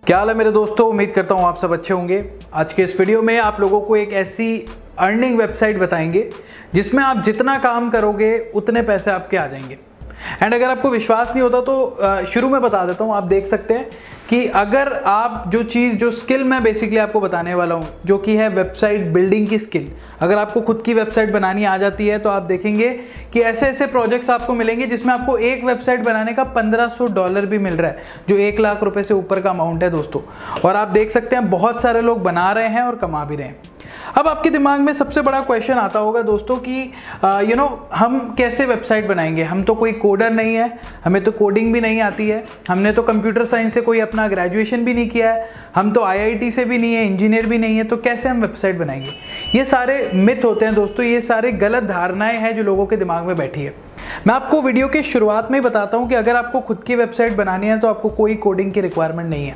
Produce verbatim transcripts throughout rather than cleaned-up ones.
क्या हाल है मेरे दोस्तों, उम्मीद करता हूँ आप सब अच्छे होंगे। आज के इस वीडियो में आप लोगों को एक ऐसी अर्निंग वेबसाइट बताएंगे जिसमें आप जितना काम करोगे उतने पैसे आपके आ जाएंगे। एंड अगर आपको विश्वास नहीं होता तो शुरू में बता देता हूँ। आप देख सकते हैं कि अगर आप जो चीज़ जो स्किल मैं बेसिकली आपको बताने वाला हूँ जो कि है वेबसाइट बिल्डिंग की स्किल, अगर आपको खुद की वेबसाइट बनानी आ जाती है तो आप देखेंगे कि ऐसे ऐसे प्रोजेक्ट्स आपको मिलेंगे जिसमें आपको एक वेबसाइट बनाने का पंद्रह सौ डॉलर भी मिल रहा है, जो एक लाख रुपए से ऊपर का अमाउंट है दोस्तों। और आप देख सकते हैं बहुत सारे लोग बना रहे हैं और कमा भी रहे हैं। अब आपके दिमाग में सबसे बड़ा क्वेश्चन आता होगा दोस्तों कि यू नो हम कैसे वेबसाइट बनाएंगे। हम तो कोई कोडर नहीं है, हमें तो कोडिंग भी नहीं आती है, हमने तो कंप्यूटर साइंस से कोई अपना ग्रेजुएशन भी नहीं किया है, हम तो आईआईटी से भी नहीं है, इंजीनियर भी नहीं है, तो कैसे हम वेबसाइट बनाएंगे। ये सारे मिथ होते हैं दोस्तों, ये सारे गलत धारणाएं हैं जो लोगों के दिमाग में बैठी है। मैं आपको वीडियो की शुरुआत में ही बताता हूँ कि अगर आपको खुद की वेबसाइट बनानी है तो आपको कोई कोडिंग की रिक्वायरमेंट नहीं है।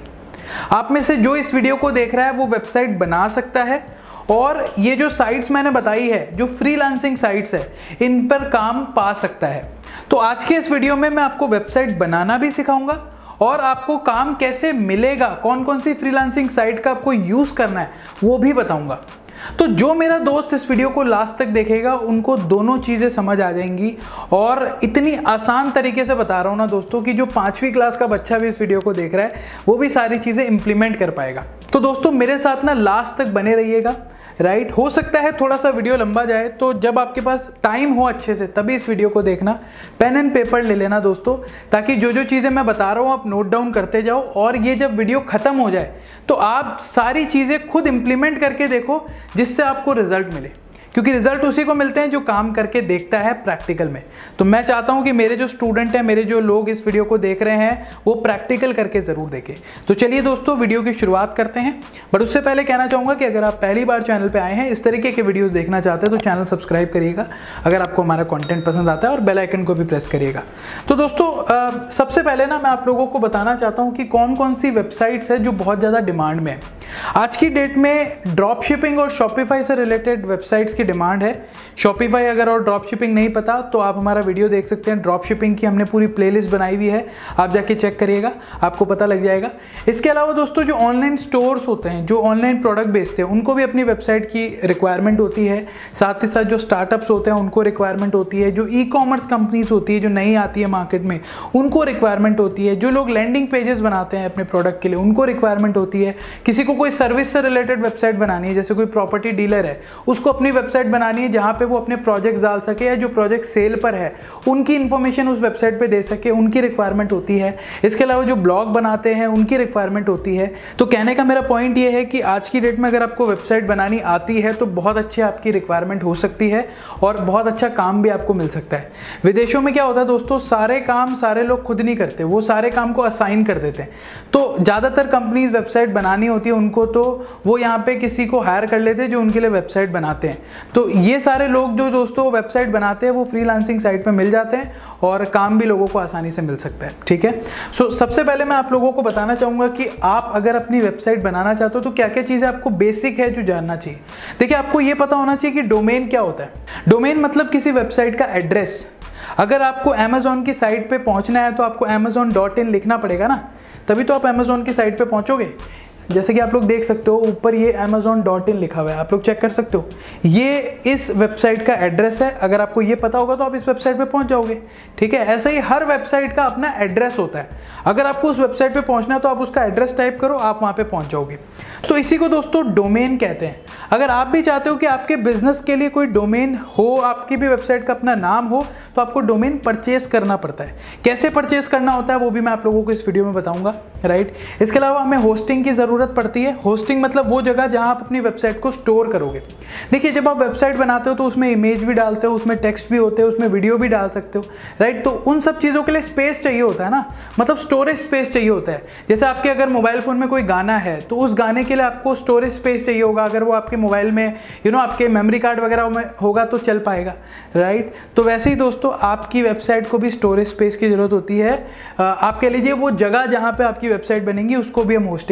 आप में से जो इस वीडियो को देख रहा है वो वेबसाइट बना सकता है, और ये जो साइट्स मैंने बताई है, जो फ्रीलांसिंग साइट्स है, इन पर काम पा सकता है। तो आज के इस वीडियो में मैं आपको वेबसाइट बनाना भी सिखाऊंगा और आपको काम कैसे मिलेगा, कौन कौन सी फ्रीलांसिंग साइट का आपको यूज़ करना है वो भी बताऊंगा। तो जो मेरा दोस्त इस वीडियो को लास्ट तक देखेगा उनको दोनों चीज़ें समझ आ जाएंगी, और इतनी आसान तरीके से बता रहा हूँ ना दोस्तों कि जो पाँचवीं क्लास का बच्चा भी इस वीडियो को देख रहा है वो भी सारी चीज़ें इंप्लीमेंट कर पाएगा। तो दोस्तों मेरे साथ ना लास्ट तक बने रहिएगा, राइट। हो सकता है थोड़ा सा वीडियो लंबा जाए, तो जब आपके पास टाइम हो अच्छे से तभी इस वीडियो को देखना। पेन एंड पेपर ले लेना दोस्तों, ताकि जो जो चीज़ें मैं बता रहा हूँ आप नोट डाउन करते जाओ, और ये जब वीडियो ख़त्म हो जाए तो आप सारी चीज़ें खुद इंप्लीमेंट करके देखो जिससे आपको रिजल्ट मिले, क्योंकि रिजल्ट उसी को मिलते हैं जो काम करके देखता है प्रैक्टिकल में। तो मैं चाहता हूं कि मेरे जो स्टूडेंट हैं, मेरे जो लोग इस वीडियो को देख रहे हैं, वो प्रैक्टिकल करके ज़रूर देखें। तो चलिए दोस्तों वीडियो की शुरुआत करते हैं। बट उससे पहले कहना चाहूँगा कि अगर आप पहली बार चैनल पे आए हैं, इस तरीके के वीडियोज़ देखना चाहते हैं तो चैनल सब्सक्राइब करिएगा अगर आपको हमारा कॉन्टेंट पसंद आता है, और बेल आइकन को भी प्रेस करिएगा। तो दोस्तों सबसे पहले ना मैं आप लोगों को बताना चाहता हूँ कि कौन कौन सी वेबसाइट्स है जो बहुत ज़्यादा डिमांड में है। आज की डेट में ड्रॉप शिपिंग और शॉपिफाई से रिलेटेड वेबसाइट्स की डिमांड है। शॉपिफाई अगर और ड्रॉप शिपिंग नहीं पता तो आप हमारा वीडियो देख सकते हैं, ड्रॉप शिपिंग की हमने पूरी प्लेलिस्ट बनाई हुई है, आप जाके चेक करिएगा, आपको पता लग जाएगा। इसके अलावा दोस्तों जो ऑनलाइन स्टोर्स होते हैं, जो ऑनलाइन प्रोडक्ट बेचते हैं, उनको भी अपनी वेबसाइट की रिक्वायरमेंट होती है। साथ ही साथ जो स्टार्टअप्स होते हैं उनको रिक्वायरमेंट होती है। जो ई कॉमर्स कंपनीज होती है जो नहीं आती है मार्केट में, उनको रिक्वायरमेंट होती है। जो लोग लैंडिंग पेजेस बनाते हैं अपने प्रोडक्ट के लिए, उनको रिक्वायरमेंट होती है। किसी को कोई सर्विस से रिलेटेड वेबसाइट बनानी है, जैसे कोई प्रॉपर्टी डीलर है, उसको अपनी वेबसाइट बनानी है जहां पे वो अपने प्रोजेक्ट्स डाल सके, या जो प्रोजेक्ट सेल पर है उनकी इंफॉर्मेशन उस वेबसाइट पे दे सके, उनकी रिक्वायरमेंट होती है। इसके अलावा जो ब्लॉग बनाते हैं उनकी रिक्वायरमेंट होती है। तो कहने का मेरा पॉइंट ये है कि आज की डेट में अगर आपको वेबसाइट बनानी आती है तो बहुत अच्छी आपकी रिक्वायरमेंट हो सकती है, और बहुत अच्छा काम भी आपको मिल सकता है। विदेशों में क्या होता है दोस्तों, सारे काम सारे लोग खुद नहीं करते, वो सारे काम को असाइन कर देते हैं। तो ज़्यादातर कंपनीज वेबसाइट बनानी होती है उनको, तो वो यहाँ पे किसी को हायर कर लेते हैं जो उनके लिए वेबसाइट बनाते हैं। तो ये सारे लोग जो दोस्तों वेबसाइट बनाते हैं वो फ्रीलांसिंग साइट पे मिल जाते हैं, और काम भी लोगों को आसानी से मिल सकता है, ठीक है। सो सबसे पहले मैं आप लोगों को बताना चाहूँगा कि आप अगर अपनी वेबसाइट बनाना चाहते हो तो क्या क्या चीज़ें आपको बेसिक है जो जानना चाहिए। देखिए, आपको ये पता होना चाहिए कि डोमेन क्या होता है। डोमेन मतलब किसी वेबसाइट का एड्रेस। अगर आपको अमेजोन की साइट पे पहुंचना है तो आपको अमेजोन डॉट इन लिखना पड़ेगा ना, तभी तो आप अमेजोन की साइट पे पहुंचोगे। जैसे कि आप लोग देख सकते हो ऊपर ये अमेजोन डॉट इन लिखा हुआ है, आप लोग चेक कर सकते हो, ये इस वेबसाइट का एड्रेस है। अगर आपको ये पता होगा तो आप इस वेबसाइट पे पहुंच जाओगे, ठीक है। ऐसे ही हर वेबसाइट का अपना एड्रेस होता है। अगर आपको उस वेबसाइट पे पहुंचना है तो आप उसका एड्रेस टाइप करो, आप वहां पे पहुंच जाओगे। तो इसी को दोस्तों डोमेन कहते हैं। अगर आप भी चाहते हो कि आपके बिजनेस के लिए कोई डोमेन हो, आपकी भी वेबसाइट का अपना नाम हो, तो आपको डोमेन परचेज करना पड़ता है। कैसे परचेज करना होता है वो भी मैं आप लोगों को इस वीडियो में बताऊंगा, राइट। इसके अलावा हमें होस्टिंग की जरूरत पड़ती है। होस्टिंग मतलब वो जगह जहां आप अपनी वेबसाइट को स्टोर करोगे। देखिए, जब आप वेबसाइट बनाते हो तो उसमें इमेज भी डालते हो, उसमें टेक्स्ट भी होते हैं, उसमें वीडियो भी डाल सकते हो, राइट। तो उन सब चीज़ों के लिए स्पेस चाहिए होता है ना, मतलब स्टोरेज स्पेस चाहिए होता है। जैसे आपके अगर मोबाइल फ़ोन में कोई गाना है तो उस गाने के लिए आपको स्टोरेज स्पेस चाहिए होगा। अगर वो आपके मोबाइल में यू नो आपके मेमोरी कार्ड वगैरह में होगा तो चल पाएगा, राइट। तो वैसे ही दोस्तों आपकी वेबसाइट को भी स्टोरेज स्पेस की ज़रूरत होती है। आप कह लीजिए वो जगह जहाँ पे आपकी वेबसाइट बनेगी उसको भी हम होस्टिंग कहते हैं,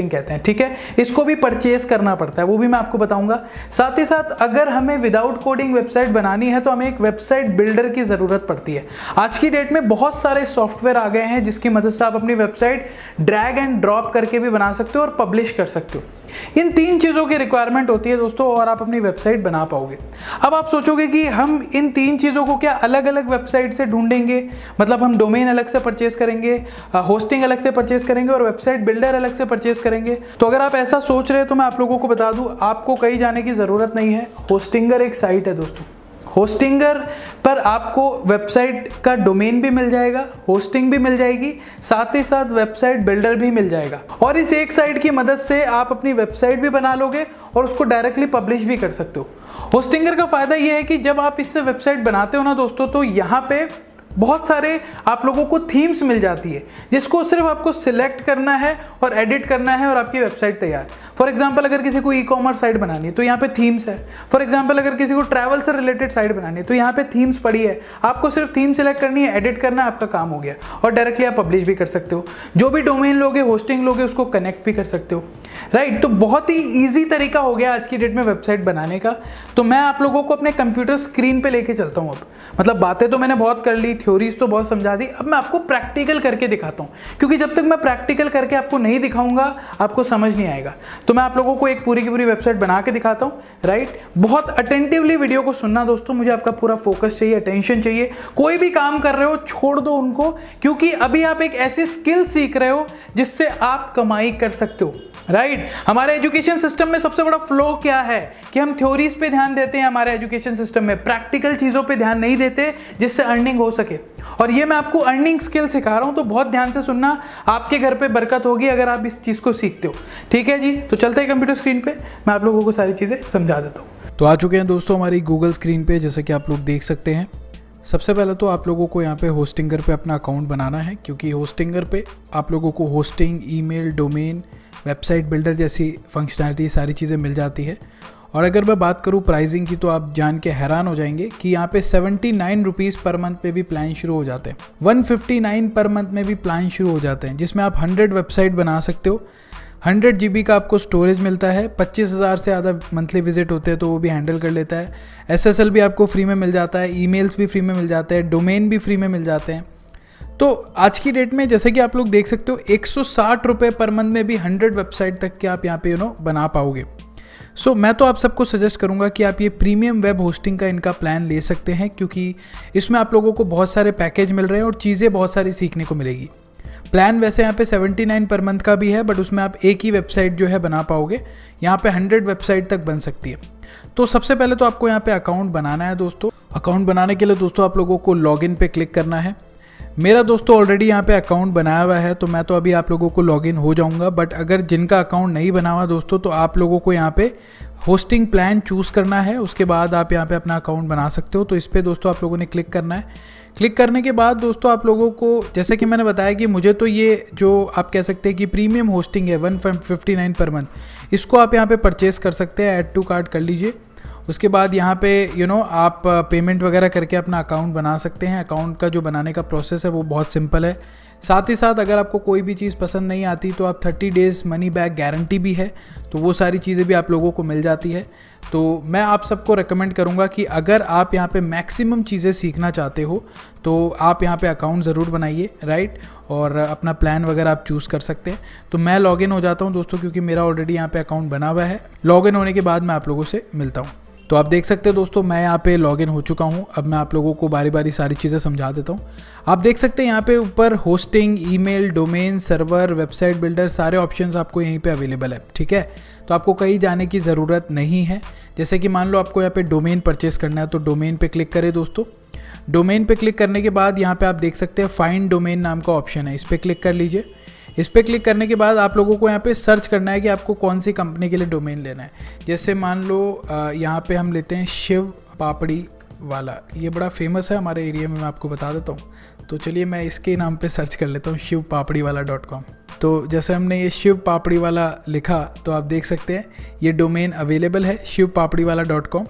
ठीक है, इसको भी परचेज करना पड़ता है, वो भी मैं आपको बताऊंगा। साथ ही साथ अगर हमें विदाउट कोडिंग वेबसाइट बनानी है तो हमें एक वेबसाइट बिल्डर की ज़रूरत पड़ती है। आज की डेट में बहुत सारे सॉफ्टवेयर आ गए हैं जिसकी मदद से आप अपनी वेबसाइट ड्रैग एंड ड्रॉप करके भी बना सकते हो और पब्लिश कर सकते हो। इन तीन चीज़ों की रिक्वायरमेंट होती है दोस्तों, और आप अपनी वेबसाइट बना पाओगे। अब आप सोचोगे कि हम इन तीन चीज़ों को क्या अलग अलग वेबसाइट से ढूंढेंगे, मतलब हम डोमेन अलग से परचेज करेंगे, होस्टिंग अलग से परचेज करेंगे और वेबसाइट बिल्डर अलग से परचेज करेंगे? तो अगर आप ऐसा सोच रहे हो तो मैं आप लोगों को बता दूं, आपको कहीं जाने की ज़रूरत नहीं है। होस्टिंगर एक साइट है दोस्तों, होस्टिंगर पर आपको वेबसाइट का डोमेन भी मिल जाएगा, होस्टिंग भी मिल जाएगी, साथ ही साथ वेबसाइट बिल्डर भी मिल जाएगा। और इस एक साइट की मदद से आप अपनी वेबसाइट भी बना लोगे और उसको डायरेक्टली पब्लिश भी कर सकते हो। होस्टिंगर का फ़ायदा यह है कि जब आप इससे वेबसाइट बनाते हो ना दोस्तों, तो यहाँ पे बहुत सारे आप लोगों को थीम्स मिल जाती है जिसको सिर्फ आपको सिलेक्ट करना है और एडिट करना है और आपकी वेबसाइट तैयार। फॉर एग्जांपल अगर किसी को ई कॉमर्स साइट बनानी है तो यहाँ पे थीम्स है। फॉर एग्जांपल अगर किसी को ट्रैवल से रिलेटेड साइट बनानी है तो यहाँ पे थीम्स पड़ी है, आपको सिर्फ थीम सिलेक्ट करनी है, एडिट करना है, आपका काम हो गया और डायरेक्टली आप पब्लिश भी कर सकते हो। जो भी डोमेन लोगे, होस्टिंग लोगे, उसको कनेक्ट भी कर सकते हो, राइट। तो बहुत ही ईजी तरीका हो गया आज की डेट में वेबसाइट बनाने का। तो मैं आप लोगों को अपने कंप्यूटर स्क्रीन पे लेके चलता हूँ। अब मतलब बातें तो मैंने बहुत कर ली, थ्योरीज तो बहुत समझा दी, अब मैं आपको प्रैक्टिकल करके दिखाता हूँ, क्योंकि जब तक मैं प्रैक्टिकल करके आपको नहीं दिखाऊंगा आपको समझ नहीं आएगा। तो मैं आप लोगों को एक पूरी की पूरी वेबसाइट बना के दिखाता हूँ, राइट। बहुत अटेंटिवली वीडियो को सुनना दोस्तों, मुझे आपका पूरा फोकस चाहिए, अटेंशन चाहिए। कोई भी काम कर रहे हो छोड़ दो उनको, क्योंकि अभी आप एक ऐसी स्किल सीख रहे हो जिससे आप कमाई कर सकते हो, राइट। हमारे एजुकेशन सिस्टम में सबसे बड़ा फ्लो क्या है कि हम थ्योरीज पे ध्यान देते हैं, हमारे एजुकेशन सिस्टम में प्रैक्टिकल चीज़ों पे ध्यान नहीं देते जिससे अर्निंग हो सके। और ये मैं आपको अर्निंग स्किल सिखा रहा हूं, तो बहुत ध्यान से सुनना, आपके घर पे बरकत होगी अगर आप इस चीज़ को सीखते हो, ठीक है जी। तो चलते हैं कंप्यूटर स्क्रीन पे, मैं आप लोगों को सारी चीज़ें समझा देता हूँ। तो आ चुके हैं दोस्तों हमारी गूगल स्क्रीन पे, जैसे कि आप लोग देख सकते हैं। सबसे पहले तो आप लोगों को यहाँ पे होस्टिंगर पे अपना अकाउंट बनाना है, क्योंकि होस्टिंगर पे आप लोगों को hosting, email, domain, website builder जैसी फंक्शनैलिटी सारी चीज़ें मिल जाती है। और अगर मैं बात करूँ प्राइसिंग की तो आप जान के हैरान हो जाएंगे कि यहाँ पे seventy nine rupees per month पे भी प्लान शुरू हो जाते हैं, one fifty nine per month में भी प्लान शुरू हो जाते हैं, जिसमें आप हंड्रेड वेबसाइट बना सकते हो। हंड्रेड जी बी का आपको स्टोरेज मिलता है, पच्चीस हज़ार से ज़्यादा मंथली विजिट होते हैं तो वो भी हैंडल कर लेता है। एस एस एल भी आपको फ्री में मिल जाता है, ईमेल्स भी फ्री में मिल जाते हैं, डोमेन भी फ्री में मिल जाते हैं। तो आज की डेट में जैसे कि आप लोग देख सकते हो एक सौ साठ रुपये पर मंथ में भी हंड्रेड वेबसाइट तक के आप यहाँ पे यू नो बना पाओगे। सो so, मैं तो आप सबको सजेस्ट करूंगा कि आप ये प्रीमियम वेब होस्टिंग का इनका प्लान ले सकते हैं, क्योंकि इसमें आप लोगों को बहुत सारे पैकेज मिल रहे हैं और चीज़ें बहुत सारी सीखने को मिलेगी। प्लान वैसे यहाँ पे सेवेंटी नाइन पर मंथ का भी है, बट उसमें आप एक ही वेबसाइट जो है बना पाओगे, यहाँ पे हंड्रेड वेबसाइट तक बन सकती है। तो सबसे पहले तो आपको यहाँ पे अकाउंट बनाना है दोस्तों। अकाउंट बनाने के लिए दोस्तों आप लोगों को लॉगिन पे क्लिक करना है। मेरा दोस्तों ऑलरेडी यहाँ पे अकाउंट बनाया हुआ है, तो मैं तो अभी आप लोगों को लॉगिन हो जाऊँगा। बट अगर जिनका अकाउंट नहीं बना हुआ दोस्तों, तो आप लोगों को यहाँ पे होस्टिंग प्लान चूज़ करना है, उसके बाद आप यहाँ पे अपना अकाउंट बना सकते हो। तो इस पर दोस्तों आप लोगों ने क्लिक करना है। क्लिक करने के बाद दोस्तों आप लोगों को, जैसे कि मैंने बताया कि मुझे तो ये जो आप कह सकते हैं कि प्रीमियम होस्टिंग है one fifty nine per month, इसको आप यहाँ पे परचेस कर सकते हैं, ऐड टू कार्ट कर लीजिए। उसके बाद यहाँ पे यू नो आप पेमेंट वगैरह करके अपना अकाउंट बना सकते हैं। अकाउंट का जो बनाने का प्रोसेस है वो बहुत सिंपल है। साथ ही साथ अगर आपको कोई भी चीज़ पसंद नहीं आती तो आप thirty days money back guarantee भी है, तो वो सारी चीज़ें भी आप लोगों को मिल जाती है। तो मैं आप सबको रेकमेंड करूँगा कि अगर आप यहाँ पे मैक्सिमम चीज़ें सीखना चाहते हो तो आप यहाँ पे अकाउंट ज़रूर बनाइए, राइट, और अपना प्लान वगैरह आप चूज़ कर सकते हैं। तो मैं लॉगिन हो जाता हूँ दोस्तों, क्योंकि मेरा ऑलरेडी यहाँ पे अकाउंट बना हुआ है। लॉगिन होने के बाद मैं आप लोगों से मिलता हूँ। तो आप देख सकते हैं दोस्तों मैं यहाँ पे लॉगिन हो चुका हूँ। अब मैं आप लोगों को बारी बारी सारी चीज़ें समझा देता हूँ। आप देख सकते हैं यहाँ पे ऊपर hosting, email, domain, server, website builder, सारे ऑप्शंस आपको यहीं पे अवेलेबल है, ठीक है। तो आपको कहीं जाने की ज़रूरत नहीं है। जैसे कि मान लो आपको यहाँ पे डोमेन परचेस करना है, तो डोमेन पे क्लिक करें दोस्तों। डोमेन पे क्लिक करने के बाद यहाँ पे आप देख सकते हैं फाइंड डोमेन नाम का ऑप्शन है, इस पर क्लिक कर लीजिए। इस पर क्लिक करने के बाद आप लोगों को यहाँ पे सर्च करना है कि आपको कौन सी कंपनी के लिए डोमेन लेना है। जैसे मान लो यहाँ पे हम लेते हैं शिव पापड़ी वाला, ये बड़ा फेमस है हमारे एरिया में, मैं आपको बता देता हूँ। तो चलिए मैं इसके नाम पे सर्च कर लेता हूँ, शिव पापड़ी वाला डॉट कॉम। तो जैसे हमने ये शिव पापड़ी वाला लिखा तो आप देख सकते हैं ये डोमेन अवेलेबल है शिव पापड़ी वाला डॉट कॉम।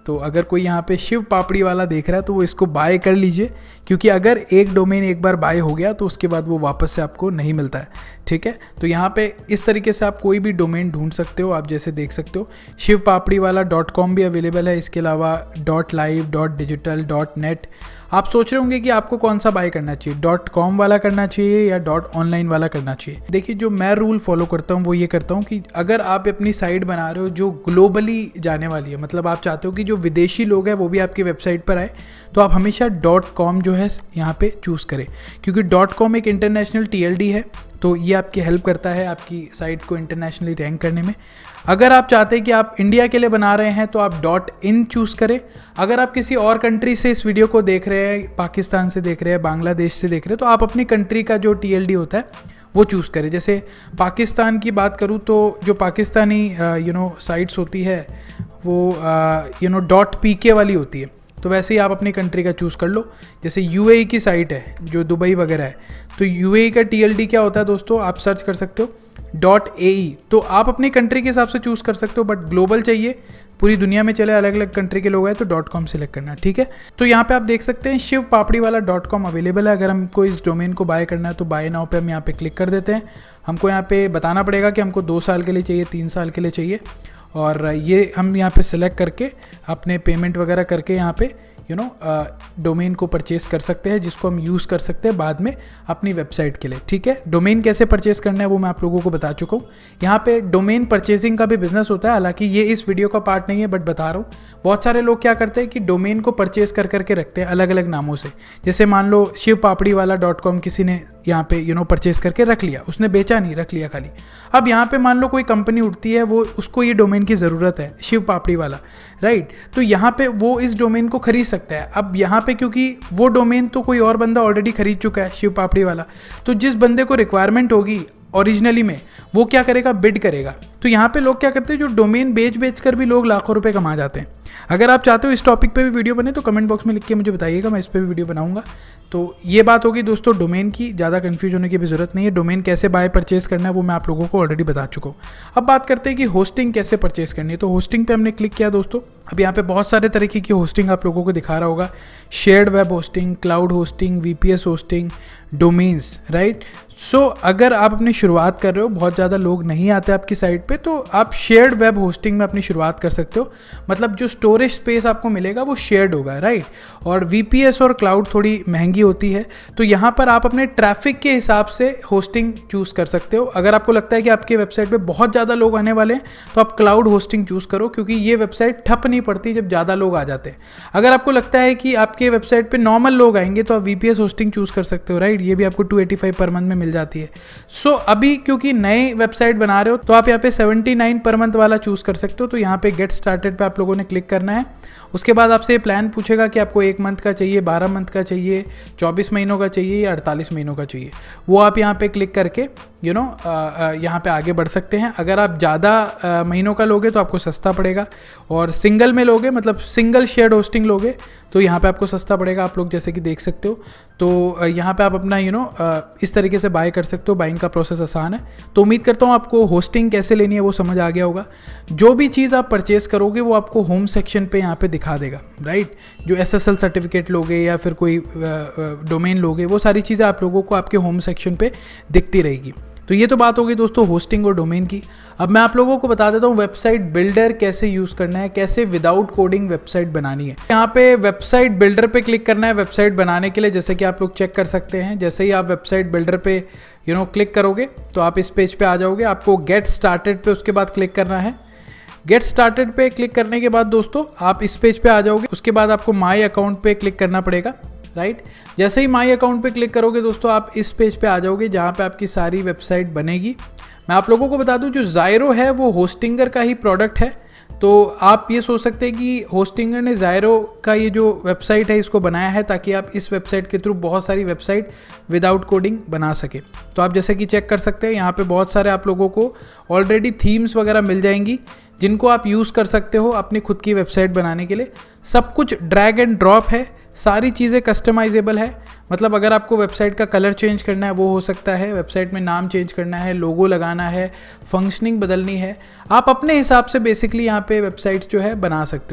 तो अगर कोई यहाँ पे शिव पापड़ी वाला देख रहा है तो वो इसको बाय कर लीजिए, क्योंकि अगर एक डोमेन एक बार बाय हो गया तो उसके बाद वो वापस से आपको नहीं मिलता है, ठीक है। तो यहाँ पे इस तरीके से आप कोई भी डोमेन ढूंढ सकते हो। आप जैसे देख सकते हो शिव पापड़ी वाला डॉट कॉम भी अवेलेबल है, इसके अलावा dot live, dot digital, dot net. आप सोच रहे होंगे कि आपको कौन सा बाय करना चाहिए, डॉट कॉम वाला करना चाहिए या डॉट ऑनलाइन वाला करना चाहिए। देखिए, जो मैं रूल फॉलो करता हूँ वो ये करता हूँ कि अगर आप अपनी साइट बना रहे हो जो ग्लोबली जाने वाली है, मतलब आप चाहते हो कि जो विदेशी लोग हैं वो भी आपकी वेबसाइट पर आए, तो आप हमेशा डॉट कॉम जो है यहाँ पे चूज़ करें, क्योंकि डॉट कॉम एक इंटरनेशनल टी एल डी है, तो ये आपकी हेल्प करता है आपकी साइट को इंटरनेशनली रैंक करने में। अगर आप चाहते हैं कि आप इंडिया के लिए बना रहे हैं तो आप डॉट इन चूज़ करें। अगर आप किसी और कंट्री से इस वीडियो को देख रहे हैं, पाकिस्तान से देख रहे हैं, बांग्लादेश से देख रहे हैं, तो आप अपनी कंट्री का जो टी एल डी होता है वो चूज़ करें। जैसे पाकिस्तान की बात करूँ तो जो पाकिस्तानी यू नो साइट्स होती है वो यू नो डॉट पी के वाली होती है, तो वैसे ही आप अपनी कंट्री का चूज़ कर लो। जैसे यू ए ई की साइट है जो दुबई वगैरह है, तो यू ए ई का टी एल डी क्या होता है दोस्तों, आप सर्च कर सकते हो डॉट ए ई। तो आप अपनी कंट्री के हिसाब से चूज़ कर सकते हो, बट ग्लोबल चाहिए, पूरी दुनिया में चले, अलग अलग कंट्री के लोग हैं, तो डॉट कॉम सेलेक्ट करना, ठीक है। तो यहाँ पे आप देख सकते हैं शिव पापड़ी वाला डॉट कॉम अवेलेबल है। अगर हमको इस डोमेन को बाय करना है तो बाय नाउ पे हम यहाँ पे क्लिक कर देते हैं। हमको यहाँ पे बताना पड़ेगा कि हमको दो साल के लिए चाहिए, तीन साल के लिए चाहिए, और ये हम यहाँ पे सिलेक्ट करके अपने पेमेंट वगैरह करके यहाँ पे यू नो डोमेन को परचेस कर सकते हैं, जिसको हम यूज़ कर सकते हैं बाद में अपनी वेबसाइट के लिए, ठीक है। डोमेन कैसे परचेस करना है वो मैं आप लोगों को बता चुका हूँ। यहाँ पे डोमेन परचेसिंग का भी बिजनेस होता है, हालांकि ये इस वीडियो का पार्ट नहीं है, बट बता रहा हूँ। बहुत सारे लोग क्या करते हैं कि डोमेन को परचेस कर करके रखते हैं अलग अलग नामों से। जैसे मान लो शिव पापड़ी वाला डॉट कॉम किसी ने यहाँ पे यू नो परचेस करके रख लिया, उसने बेचा नहीं, रख लिया खाली। अब यहाँ पे मान लो कोई कंपनी उठती है, वो उसको ये डोमेन की ज़रूरत है, शिव पापड़ी वाला, राइट, तो यहाँ पे वो इस डोमेन को खरीद सकता है। अब यहाँ पे क्योंकि वो डोमेन तो कोई और बंदा ऑलरेडी खरीद चुका है, शिव पापड़ी वाला, तो जिस बंदे को रिक्वायरमेंट होगी ओरिजिनली में, वो क्या करेगा, बिड करेगा। तो यहाँ पे लोग क्या करते हैं, जो डोमेन बेच बेच कर भी लोग लाखों रुपए कमा जाते हैं। अगर आप चाहते हो इस टॉपिक पे भी वीडियो बने तो कमेंट बॉक्स में लिख के मुझे बताइएगा, मैं इस पे भी वीडियो बनाऊंगा। तो ये बात होगी दोस्तों डोमेन की, ज़्यादा कंफ्यूज होने की भी जरूरत नहीं है। डोमेन कैसे बाय परचेस करना है वो मैं आप लोगों को ऑलरेडी बता चुका हूँ। अब बात करते हैं कि होस्टिंग कैसे परचेस करनी है। तो होस्टिंग पे हमने क्लिक किया दोस्तों। अब यहाँ पे बहुत सारे तरीके की होस्टिंग आप लोगों को दिखा रहा होगा, shared web hosting, cloud hosting, V P S hosting, domains, right. So so, अगर आप अपनी शुरुआत कर रहे हो, बहुत ज़्यादा लोग नहीं आते आपकी साइट पे, तो आप शेयर्ड वेब होस्टिंग में अपनी शुरुआत कर सकते हो। मतलब जो स्टोरेज स्पेस आपको मिलेगा वो शेयर्ड होगा, राइट। और वी पी एस और क्लाउड थोड़ी महंगी होती है, तो यहाँ पर आप अपने ट्रैफिक के हिसाब से होस्टिंग चूज़ कर सकते हो। अगर आपको लगता है कि आपके वेबसाइट पे बहुत ज़्यादा लोग आने वाले हैं तो आप क्लाउड होस्टिंग चूज़ करो, क्योंकि ये वेबसाइट ठप नहीं पड़ती जब ज़्यादा लोग आ जाते हैं। अगर आपको लगता है कि आपके वेबसाइट पर नॉर्मल लोग आएंगे तो आप V P S hosting choose कर सकते हो, राइट। ये भी आपको two eighty five per month में मिल जाती है। सो so, अभी क्योंकि नए वेबसाइट बना रहे हो तो आप यहाँ पे सेवेंटी नाइन पर मंथ वाला चूज कर सकते हो। तो यहाँ पे गेट स्टार्टेड पे आप लोगों ने क्लिक करना है। उसके बाद आपसे ये प्लान पूछेगा कि आपको एक मंथ का चाहिए, बारह मंथ का चाहिए, चौबीस महीनों का चाहिए या अड़तालीस महीनों का चाहिए। वो आप यहाँ पे क्लिक करके यू नो यहाँ पे आगे बढ़ सकते हैं। अगर आप ज़्यादा महीनों का लोगे तो आपको सस्ता पड़ेगा, और सिंगल में लोगे, मतलब सिंगल शेयर्ड होस्टिंग लोगे, तो यहाँ पे आपको सस्ता पड़ेगा। आप लोग जैसे कि देख सकते हो, तो यहाँ पे आप अपना यू नो इस तरीके से बाय कर सकते हो। बाइंग का प्रोसेस आसान है। तो उम्मीद करता हूँ आपको होस्टिंग कैसे लेनी है वो समझ आ गया होगा। जो भी चीज़ आप परचेस करोगे वो आपको होम सेक्शन पे यहाँ पे दिखा देगा, राइट। जो एस एस एल सर्टिफिकेट लोगे या फिर कोई डोमेन लोगे, वो सारी चीज़ें आप लोगों को आपके होम सेक्शन पे दिखती रहेगी। तो ये तो बात होगी दोस्तों होस्टिंग और डोमेन की। अब मैं आप लोगों को बता देता हूँ वेबसाइट बिल्डर कैसे यूज़ करना है, कैसे विदाउट कोडिंग वेबसाइट बनानी है। यहाँ पे वेबसाइट बिल्डर पे क्लिक करना है वेबसाइट बनाने के लिए, जैसे कि आप लोग चेक कर सकते हैं। जैसे ही आप वेबसाइट बिल्डर पे यू नो क्लिक करोगे तो आप इस पेज पे आ जाओगे। आपको गेट स्टार्टेड पे उसके बाद क्लिक करना है। गेट स्टार्टेड पे क्लिक करने के बाद दोस्तों आप इस पेज पे आ जाओगे। उसके बाद आपको माई अकाउंट पे क्लिक करना पड़ेगा, राइट। जैसे ही माई अकाउंट पे क्लिक करोगे दोस्तों आप इस पेज पे आ जाओगे जहाँ पे आपकी सारी वेबसाइट बनेगी। मैं आप लोगों को बता दूं जो ज़ायरो है वो होस्टिंगर का ही प्रोडक्ट है। तो आप ये सोच सकते हैं कि होस्टिंगर ने ज़ायरो का ये जो वेबसाइट है इसको बनाया है ताकि आप इस वेबसाइट के थ्रू बहुत सारी वेबसाइट विदाउट कोडिंग बना सके। तो आप जैसे कि चेक कर सकते हैं यहाँ पे बहुत सारे आप लोगों को ऑलरेडी थीम्स वगैरह मिल जाएंगी जिनको आप यूज़ कर सकते हो अपनी खुद की वेबसाइट बनाने के लिए। सब कुछ ड्रैग एंड ड्रॉप है, सारी चीज़ें कस्टमाइजेबल है। मतलब अगर आपको वेबसाइट का कलर चेंज करना है वो हो सकता है, वेबसाइट में नाम चेंज करना है, लोगो लगाना है, फंक्शनिंग बदलनी है, आप अपने हिसाब से बेसिकली यहाँ पे वेबसाइट्स जो है बना सकते हो।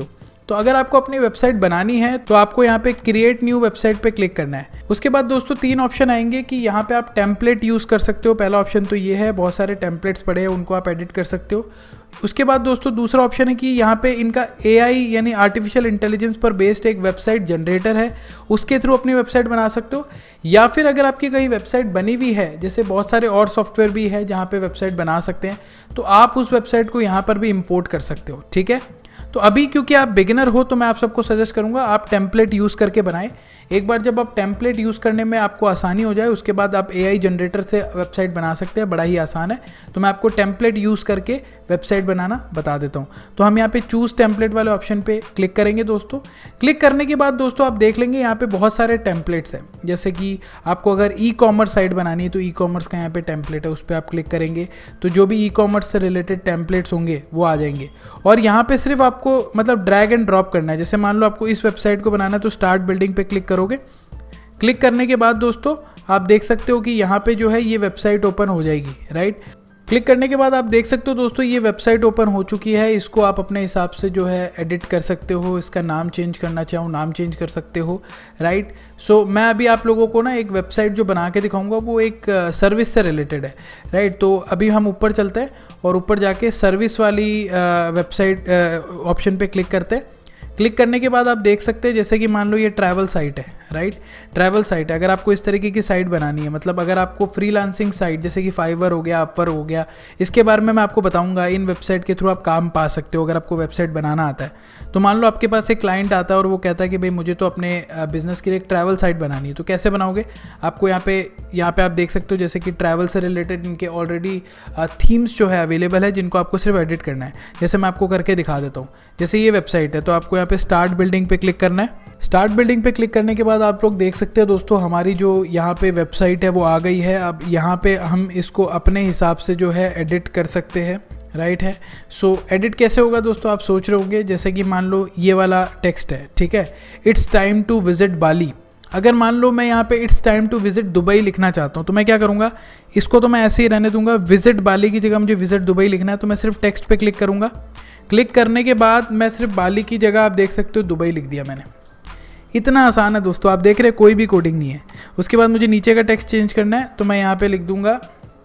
तो अगर आपको अपनी वेबसाइट बनानी है तो आपको यहाँ पे क्रिएट न्यू वेबसाइट पे क्लिक करना है। उसके बाद दोस्तों तीन ऑप्शन आएंगे कि यहाँ पे आप टेम्पलेट यूज़ कर सकते हो। पहला ऑप्शन तो ये है, बहुत सारे टेम्पलेट्स पड़े हैं, उनको आप एडिट कर सकते हो। उसके बाद दोस्तों दूसरा ऑप्शन है कि यहाँ पे इनका ए आई यानी आर्टिफिशियल इंटेलिजेंस पर बेस्ड एक वेबसाइट जनरेटर है, उसके थ्रू अपनी वेबसाइट बना सकते हो। या फिर अगर आपकी कहीं वेबसाइट बनी हुई है, जैसे बहुत सारे और सॉफ्टवेयर भी है जहाँ पे वेबसाइट बना सकते हैं, तो आप उस वेबसाइट को यहाँ पर भी इंपोर्ट कर सकते हो। ठीक है, तो अभी क्योंकि आप बिगिनर हो तो मैं आप सबको सजेस्ट करूंगा आप टेम्पलेट यूज़ करके बनाएं। एक बार जब आप टेम्पलेट यूज़ करने में आपको आसानी हो जाए, उसके बाद आप एआई जनरेटर से वेबसाइट बना सकते हैं, बड़ा ही आसान है। तो मैं आपको टेम्पलेट यूज़ करके वेबसाइट बनाना बता देता हूँ। तो हम यहाँ पे चूज़ टेम्पलेट वाले ऑप्शन पे क्लिक करेंगे दोस्तों। क्लिक करने के बाद दोस्तों आप देख लेंगे यहाँ पे बहुत सारे टेम्पलेट्स हैं। जैसे कि आपको अगर ई कॉमर्स साइट बनानी है तो ई कॉमर्स का यहाँ पे टेम्पलेट है, उस पर आप क्लिक करेंगे तो जो भी ई कॉमर्स से रिलेटेड टेम्पलेट्स होंगे वो आ जाएंगे। और यहाँ पे सिर्फ आपको मतलब ड्रैग एंड ड्रॉप करना है। जैसे मान लो आपको इस वेबसाइट को बनाना है तो स्टार्ट बिल्डिंग पे क्लिक करोगे। क्लिक करने के बाद दोस्तों आप देख सकते हो कि यहाँ पे जो है ये वेबसाइट ओपन हो जाएगी, राइट। क्लिक करने के बाद आप देख सकते हो दोस्तों ये वेबसाइट ओपन हो चुकी है। इसको आप अपने हिसाब से जो है एडिट कर सकते हो, इसका नाम चेंज करना चाहो नाम चेंज कर सकते हो, राइट। सो मैं अभी आप लोगों को ना एक वेबसाइट जो बना के दिखाऊंगा वो एक सर्विस से रिलेटेड है, राइट। तो अभी हम ऊपर चलते हैं और ऊपर जाके सर्विस वाली वेबसाइट ऑप्शन पे क्लिक करते हैं। क्लिक करने के बाद आप देख सकते हैं जैसे कि मान लो ये ट्रैवल साइट है, राइट। ट्रैवल साइट है, अगर आपको इस तरीके की साइट बनानी है, मतलब अगर आपको फ्रीलांसिंग साइट जैसे कि फाइवर हो गया, अपवर हो गया, इसके बारे में मैं आपको बताऊंगा। इन वेबसाइट के थ्रू आप काम पा सकते हो अगर आपको वेबसाइट बनाना आता है। तो मान लो आपके पास एक क्लाइंट आता है और वो कहता है कि भाई मुझे तो अपने बिजनेस के लिए एक ट्रैवल साइट बनानी है, तो कैसे बनाओगे? आपको यहाँ पे यहाँ पे आप देख सकते हो जैसे कि ट्रैवल से रिलेटेड इनके ऑलरेडी थीम्स जो है अवेलेबल है, जिनको आपको सिर्फ एडिट करना है। जैसे मैं आपको करके दिखा देता हूँ। जैसे ये वेबसाइट है तो आपको यहाँ पे स्टार्ट बिल्डिंग पे क्लिक करना है। स्टार्ट बिल्डिंग पे क्लिक करने के बाद आप लोग देख सकते हैं दोस्तों हमारी जो यहाँ पे वेबसाइट है वो आ गई है। अब यहाँ पे हम इसको अपने हिसाब से जो है एडिट कर सकते हैं, राइट है। सो एडिट कैसे होगा दोस्तों, आप सोच रहे होंगे। जैसे कि मान लो ये वाला टेक्स्ट है, ठीक है, it's time to visit Bali. अगर मान लो मैं यहाँ पे it's time to visit Dubai लिखना चाहता हूँ तो मैं क्या करूँगा, इसको तो मैं ऐसे ही रहने दूंगा। विजिट बाली की जगह मुझे विजिट दुबई लिखना है तो मैं सिर्फ टेक्स्ट पे क्लिक करूँगा। क्लिक करने के बाद मैं सिर्फ बाली की जगह आप देख सकते हो दुबई लिख दिया मैंने। इतना आसान है दोस्तों, आप देख रहे हैं कोई भी कोडिंग नहीं है। उसके बाद मुझे नीचे का टेक्स्ट चेंज करना है तो मैं यहाँ पे लिख दूंगा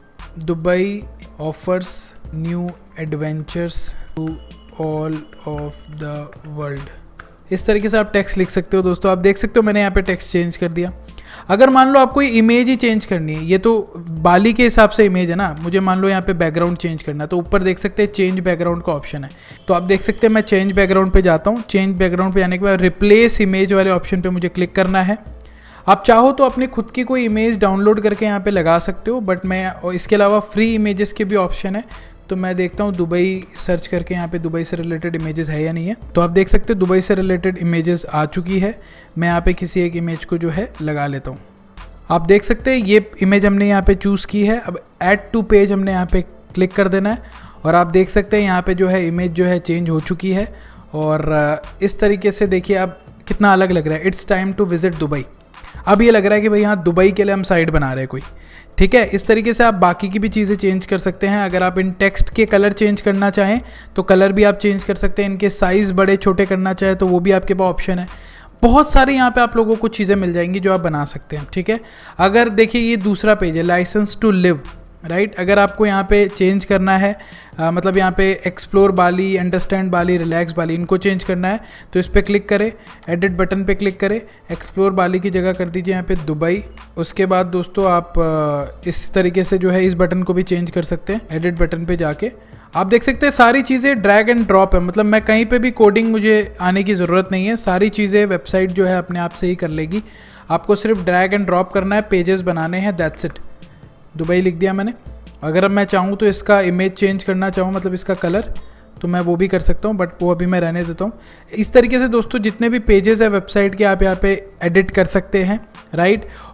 Dubai offers new adventures to all of the world. इस तरीके से आप टेक्स्ट लिख सकते हो दोस्तों। आप देख सकते हो मैंने यहाँ पे टेक्स्ट चेंज कर दिया। अगर मान लो आपको इमेज ही चेंज करनी है, ये तो बाली के हिसाब से इमेज है ना, मुझे मान लो यहाँ पे बैकग्राउंड चेंज करना है तो ऊपर देख सकते हैं चेंज बैकग्राउंड का ऑप्शन है। तो आप देख सकते हैं मैं चेंज बैकग्राउंड पे जाता हूँ। चेंज बैकग्राउंड पे जाने के बाद रिप्लेस इमेज वाले ऑप्शन पे मुझे क्लिक करना है। आप चाहो तो अपनी खुद की कोई इमेज डाउनलोड करके यहाँ पे लगा सकते हो, बट मैं और इसके अलावा फ्री इमेजेस के भी ऑप्शन है। तो मैं देखता हूँ दुबई सर्च करके यहाँ पे दुबई से रिलेटेड इमेजेस है या नहीं है। तो आप देख सकते हो दुबई से रिलेटेड इमेजेस आ चुकी है। मैं यहाँ पे किसी एक इमेज को जो है लगा लेता हूँ। आप देख सकते हैं ये इमेज हमने यहाँ पे चूज़ की है। अब ऐड टू पेज हमने यहाँ पे क्लिक कर देना है और आप देख सकते हैं यहाँ पे जो है इमेज जो है चेंज हो चुकी है। और इस तरीके से देखिए अब कितना अलग लग रहा है। It's time to visit Dubai. अब ये लग रहा है कि भाई यहाँ दुबई के लिए हम साइट बना रहे हैं कोई, ठीक है। इस तरीके से आप बाकी की भी चीज़ें चेंज कर सकते हैं। अगर आप इन टेक्स्ट के कलर चेंज करना चाहें तो कलर भी आप चेंज कर सकते हैं। इनके साइज़ बड़े छोटे करना चाहें तो वो भी आपके पास ऑप्शन है। बहुत सारी यहाँ पे आप लोगों को चीज़ें मिल जाएंगी जो आप बना सकते हैं, ठीक है। अगर देखिए ये दूसरा पेज है लाइसेंस टू लिव, राइट। अगर आपको यहाँ पे चेंज करना है आ, मतलब यहाँ पे explore Bali, understand Bali, relax Bali, इनको चेंज करना है तो इस पर क्लिक करें, एडिट बटन पे क्लिक करें, एक्सप्लोर बाली की जगह कर दीजिए यहाँ पे दुबई। उसके बाद दोस्तों आप आ, इस तरीके से जो है इस बटन को भी चेंज कर सकते हैं। एडिट बटन पे जाके आप देख सकते हैं सारी चीज़ें ड्रैग एंड ड्रॉप है, मतलब मैं कहीं पे भी कोडिंग मुझे आने की ज़रूरत नहीं है। सारी चीज़ें वेबसाइट जो है अपने आप से ही कर लेगी। आपको सिर्फ ड्रैग एंड ड्रॉप करना है, पेजेस बनाने हैं, दैट्स इट। दुबई लिख दिया मैंने। अगर अब मैं चाहूँ तो इसका इमेज चेंज करना चाहूँ, मतलब इसका कलर, तो मैं वो भी कर सकता हूँ, बट वो अभी मैं रहने देता हूँ। इस तरीके से दोस्तों जितने भी पेजेस है वेबसाइट के आप यहाँ पे एडिट कर सकते हैं, राइट।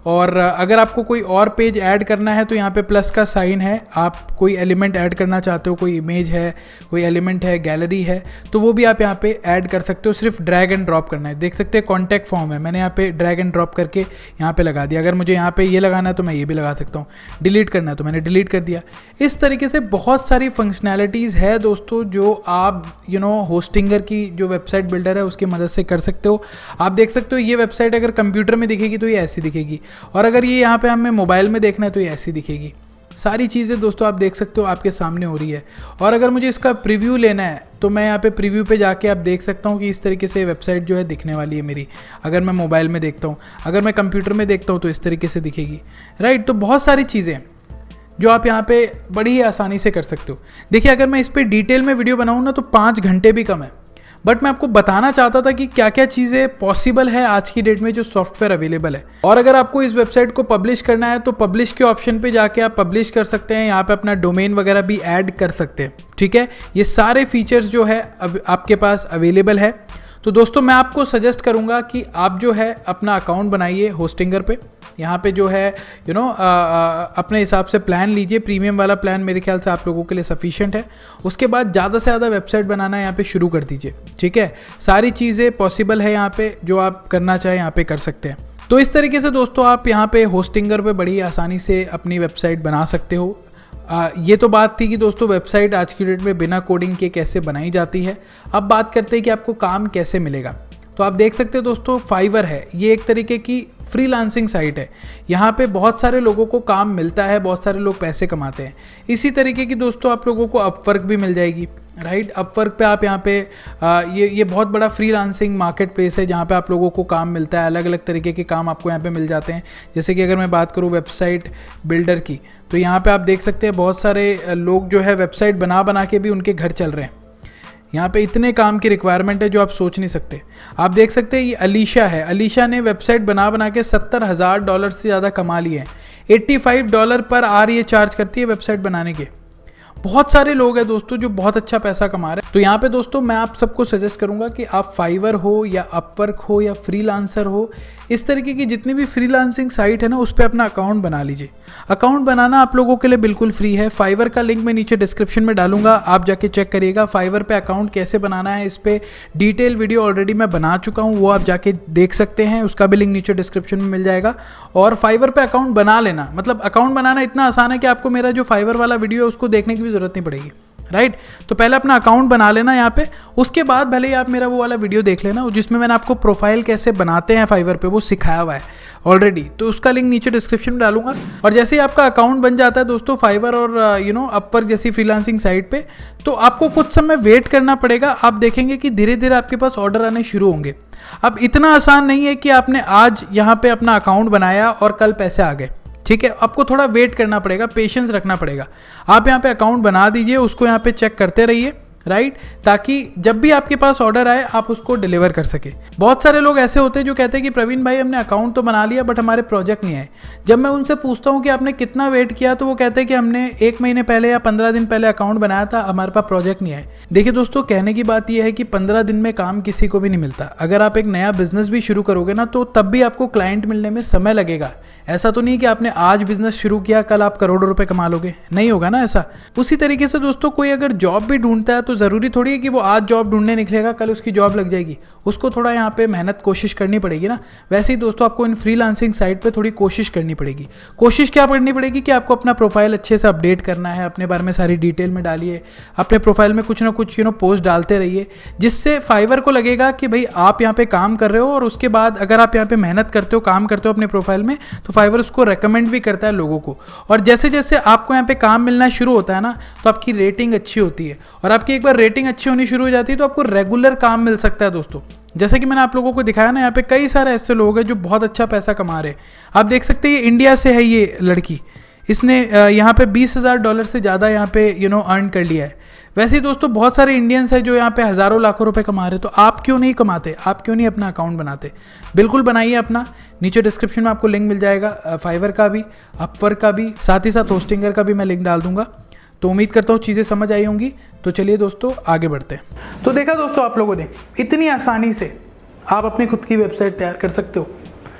और अगर आपको कोई और पेज ऐड करना है तो यहाँ पे प्लस का साइन है, आप कोई एलिमेंट ऐड करना चाहते हो, कोई इमेज है, कोई एलिमेंट है, गैलरी है, तो वो भी आप यहाँ पे ऐड कर सकते हो। सिर्फ ड्रैग एंड ड्रॉप करना है। देख सकते हैं कॉन्टैक्ट फॉर्म है, मैंने यहाँ पे ड्रैग एंड ड्रॉप करके यहाँ पे लगा दिया। अगर मुझे यहाँ पे ये लगाना है तो मैं ये भी लगा सकता हूँ, डिलीट करना है तो मैंने डिलीट कर दिया। इस तरीके से बहुत सारी फंक्शनैलिटीज़ है दोस्तों जो आप यू नो होस्टिंगर की जो वेबसाइट बिल्डर है उसकी मदद से कर सकते हो। आप देख सकते हो ये वेबसाइट अगर कंप्यूटर में दिखेगी तो ये ऐसी दिखेगी, और अगर ये यहाँ पे हमें मोबाइल में देखना है तो ये ऐसी दिखेगी। सारी चीज़ें दोस्तों आप देख सकते हो आपके सामने हो रही है। और अगर मुझे इसका प्रीव्यू लेना है तो मैं यहाँ पे प्रीव्यू पे जाके आप देख सकता हूँ कि इस तरीके से वेबसाइट जो है दिखने वाली है मेरी। अगर मैं मोबाइल में देखता हूँ, अगर मैं कंप्यूटर में देखता हूँ तो इस तरीके से दिखेगी, राइट। तो बहुत सारी चीज़ें जो आप यहाँ पे बड़ी ही आसानी से कर सकते हो। देखिए अगर मैं इस पर डिटेल में वीडियो बनाऊँ ना तो पाँच घंटे भी कम है, बट मैं आपको बताना चाहता था कि क्या क्या चीज़ें पॉसिबल है आज की डेट में जो सॉफ्टवेयर अवेलेबल है। और अगर आपको इस वेबसाइट को पब्लिश करना है तो पब्लिश के ऑप्शन पे जाके आप पब्लिश कर सकते हैं। यहाँ पे अपना डोमेन वगैरह भी ऐड कर सकते हैं, ठीक है। ये सारे फीचर्स जो है अब आपके पास अवेलेबल है। तो दोस्तों मैं आपको सजेस्ट करूँगा कि आप जो है अपना अकाउंट बनाइए होस्टिंगर पे। यहाँ पे जो है यू नो अपने हिसाब से प्लान लीजिए। प्रीमियम वाला प्लान मेरे ख्याल से आप लोगों के लिए सफिशिएंट है। उसके बाद ज़्यादा से ज़्यादा वेबसाइट बनाना यहाँ पे शुरू कर दीजिए, ठीक है। सारी चीज़ें पॉसिबल है यहाँ पे, जो आप करना चाहें यहाँ पे कर सकते हैं। तो इस तरीके से दोस्तों आप यहाँ पे होस्टिंगर पे बड़ी आसानी से अपनी वेबसाइट बना सकते हो। आ, ये तो बात थी कि दोस्तों वेबसाइट आज की डेट में बिना कोडिंग के कैसे बनाई जाती है। अब बात करते हैं कि आपको काम कैसे मिलेगा। तो आप देख सकते हो दोस्तों फाइवर है, ये एक तरीके की फ्रीलांसिंग साइट है। यहाँ पे बहुत सारे लोगों को काम मिलता है, बहुत सारे लोग पैसे कमाते हैं। इसी तरीके की दोस्तों आप लोगों को अपवर्क भी मिल जाएगी, राइट। अपवर्क पे आप यहाँ पे आ, ये ये बहुत बड़ा फ्रीलांसिंग मार्केट प्लेस है जहाँ पे आप लोगों को काम मिलता है। अलग अलग तरीके के काम आपको यहाँ पे मिल जाते हैं। जैसे कि अगर मैं बात करूँ वेबसाइट बिल्डर की, तो यहाँ पे आप देख सकते हैं बहुत सारे लोग जो है वेबसाइट बना बना के भी उनके घर चल रहे हैं। यहाँ पे इतने काम की रिक्वायरमेंट है जो आप सोच नहीं सकते। आप देख सकते हैं ये अलीशा है, अलीशा ने वेबसाइट बना बना के सत्तर हज़ार डॉलर से ज़्यादा कमा लिए हैं। पचासी डॉलर पर आर ये चार्ज करती है वेबसाइट बनाने के। बहुत सारे लोग हैं दोस्तों जो बहुत अच्छा पैसा कमा रहे हैं। तो यहाँ पे दोस्तों मैं आप सबको सजेस्ट करूँगा कि आप फाइवर हो या अपवर्क हो या फ्रीलांसर हो, इस तरीके की जितनी भी फ्रीलांसिंग साइट है ना उस पर अपना अकाउंट बना लीजिए। अकाउंट बनाना आप लोगों के लिए बिल्कुल फ्री है। फाइवर का लिंक मैं नीचे डिस्क्रिप्शन में डालूंगा, आप जाके चेक करिएगा। फाइवर पे अकाउंट कैसे बनाना है इस पर डिटेल वीडियो ऑलरेडी मैं बना चुका हूँ, वो आप जाके देख सकते हैं। उसका भी लिंक नीचे डिस्क्रिप्शन में मिल जाएगा। और फाइवर पे अकाउंट बना लेना, मतलब अकाउंट बनाना इतना आसान है कि आपको मेरा जो फाइवर वाला वीडियो है उसको देखने की भी जरूरत नहीं पड़ेगी, राइट right? तो पहले अपना अकाउंट बना लेना यहाँ पे, उसके बाद भले ही आप मेरा वो वाला वीडियो देख लेना जिसमें मैंने आपको प्रोफाइल कैसे बनाते हैं फाइवर पे वो सिखाया हुआ है ऑलरेडी। तो उसका लिंक नीचे डिस्क्रिप्शन में डालूंगा। और जैसे ही आपका अकाउंट बन जाता है दोस्तों फाइवर और यू नो अपवर्क जैसी फ्रीलांसिंग साइट पे, तो आपको कुछ समय वेट करना पड़ेगा। आप देखेंगे कि धीरे धीरे आपके पास ऑर्डर आने शुरू होंगे। अब इतना आसान नहीं है कि आपने आज यहाँ पे अपना अकाउंट बनाया और कल पैसे आ गए, ठीक है। आपको थोड़ा वेट करना पड़ेगा, पेशेंस रखना पड़ेगा। आप यहाँ पे अकाउंट बना दीजिए, उसको यहाँ पे चेक करते रहिए, राइट, ताकि जब भी आपके पास ऑर्डर आए आप उसको डिलीवर कर सके। बहुत सारे लोग ऐसे होते हैं जो कहते हैं कि प्रवीण भाई हमने अकाउंट तो बना लिया बट हमारे प्रोजेक्ट नहीं आए। जब मैं उनसे पूछता हूँ कि आपने कितना वेट किया तो वो कहते हैं कि हमने एक महीने पहले या पंद्रह दिन पहले अकाउंट बनाया था, हमारे पास प्रोजेक्ट नहीं आए। देखिए दोस्तों, कहने की बात यह है कि पंद्रह दिन में काम किसी को भी नहीं मिलता। अगर आप एक नया बिजनेस भी शुरू करोगे ना तो तब भी आपको क्लाइंट मिलने में समय लगेगा। ऐसा तो नहीं कि आपने आज बिजनेस शुरू किया कल आप करोड़ों रुपए कमा लोगे, नहीं होगा ना ऐसा। उसी तरीके से दोस्तों कोई अगर जॉब भी ढूंढता है तो ज़रूरी थोड़ी है कि वो आज जॉब ढूंढने निकलेगा कल उसकी जॉब लग जाएगी। उसको थोड़ा यहाँ पे मेहनत कोशिश करनी पड़ेगी ना। वैसे ही दोस्तों आपको इन फ्रीलांसिंग साइट पे थोड़ी कोशिश करनी पड़ेगी। कोशिश क्या करनी पड़ेगी कि आपको अपना प्रोफाइल अच्छे से अपडेट करना है, अपने बारे में सारी डिटेल में डालिए, अपने प्रोफाइल में कुछ ना कुछ यू नो पोस्ट डालते रहिए, जिससे फाइवर को लगेगा कि भाई आप यहाँ पे काम कर रहे हो। और उसके बाद अगर आप यहाँ पे मेहनत करते हो, काम करते हो अपने प्रोफाइल में, तो फाइवर उसको रेकमेंड भी करता है लोगों को। और जैसे जैसे आपको यहाँ पे काम मिलना शुरू होता है ना तो आपकी रेटिंग अच्छी होती है। और आपकी एक बार रेटिंग अच्छी होनी शुरू हो जाती है तो आपको रेगुलर काम मिल सकता है दोस्तों। जैसे कि मैंने आप लोगों को दिखाया ना, यहाँ पे कई सारे ऐसे लोग हैं जो बहुत अच्छा पैसा कमा रहे हैं। आप देख सकते हैं ये इंडिया से है ये लड़की, इसने यहाँ पे बीस हज़ार डॉलर से ज़्यादा यहाँ पे यू नो अर्न कर लिया है। वैसे ही दोस्तों बहुत सारे इंडियंस हैं जो यहाँ पे हज़ारों लाखों रुपए कमा रहे हैं। तो आप क्यों नहीं कमाते, आप क्यों नहीं अपना अकाउंट बनाते? बिल्कुल बनाइए अपना। नीचे डिस्क्रिप्शन में आपको लिंक मिल जाएगा फाइवर का भी, अपवर्क का भी, साथ ही साथ होस्टिंगर का भी मैं लिंक डाल दूंगा। तो उम्मीद करता हूँ चीज़ें समझ आई होंगी। तो चलिए दोस्तों आगे बढ़ते हैं। तो देखा दोस्तों आप लोगों ने, इतनी आसानी से आप अपनी खुद की वेबसाइट तैयार कर सकते हो।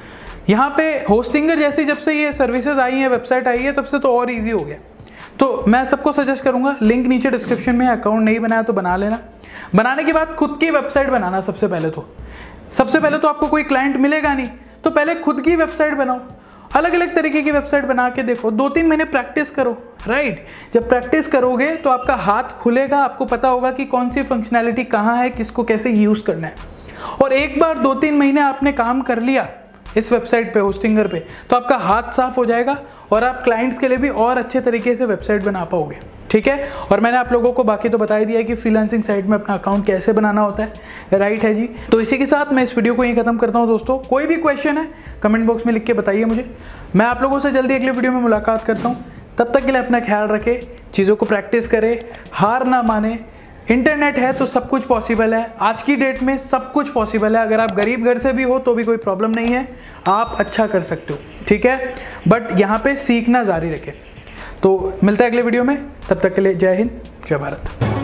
यहाँ पे होस्टिंगर जैसी जब से ये सर्विसेज आई हैं, वेबसाइट आई है, तब से तो और इजी हो गया। तो मैं सबको सजेस्ट करूँगा, लिंक नीचे डिस्क्रिप्शन में, अकाउंट नहीं बनाया तो बना लेना। बनाने के बाद खुद की वेबसाइट बनाना। सबसे पहले तो सबसे पहले तो आपको कोई क्लाइंट मिलेगा नहीं, तो पहले खुद की वेबसाइट बनाओ। अलग अलग तरीके की वेबसाइट बना के देखो, दो तीन महीने प्रैक्टिस करो, राइट। जब प्रैक्टिस करोगे तो आपका हाथ खुलेगा, आपको पता होगा कि कौन सी फंक्शनैलिटी कहाँ है, किसको कैसे यूज़ करना है। और एक बार दो तीन महीने आपने काम कर लिया इस वेबसाइट पे, होस्टिंगर पे, तो आपका हाथ साफ हो जाएगा और आप क्लाइंट्स के लिए भी और अच्छे तरीके से वेबसाइट बना पाओगे, ठीक है। और मैंने आप लोगों को बाकी तो बता ही दिया कि फ्रीलांसिंग साइट में अपना अकाउंट कैसे बनाना होता है, राइट है जी। तो इसी के साथ मैं इस वीडियो को यहीं खत्म करता हूँ दोस्तों। कोई भी क्वेश्चन है कमेंट बॉक्स में लिख के बताइए मुझे। मैं आप लोगों से जल्दी अगले वीडियो में मुलाकात करता हूँ। तब तक के लिए अपना ख्याल रखें, चीज़ों को प्रैक्टिस करें, हार ना माने। इंटरनेट है तो सब कुछ पॉसिबल है, आज की डेट में सब कुछ पॉसिबल है। अगर आप गरीब घर से भी हो तो भी कोई प्रॉब्लम नहीं है, आप अच्छा कर सकते हो, ठीक है। बट यहाँ पे सीखना जारी रखें। तो मिलता है अगले वीडियो में, तब तक के लिए जय हिंद, जय भारत।